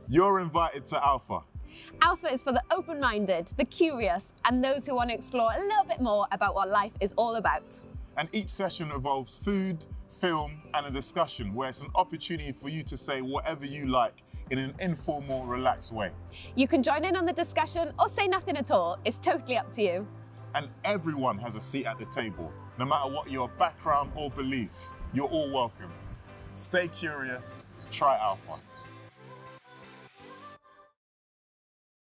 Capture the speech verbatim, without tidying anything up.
You're invited to Alpha. Alpha is for the open-minded, the curious, and those who want to explore a little bit more about what life is all about. And each session involves food, film, and a discussion where it's an opportunity for you to say whatever you like in an informal, relaxed way. You can join in on the discussion or say nothing at all. It's totally up to you. And everyone has a seat at the table, no matter what your background or belief. You're all welcome. Stay curious, try Alpha.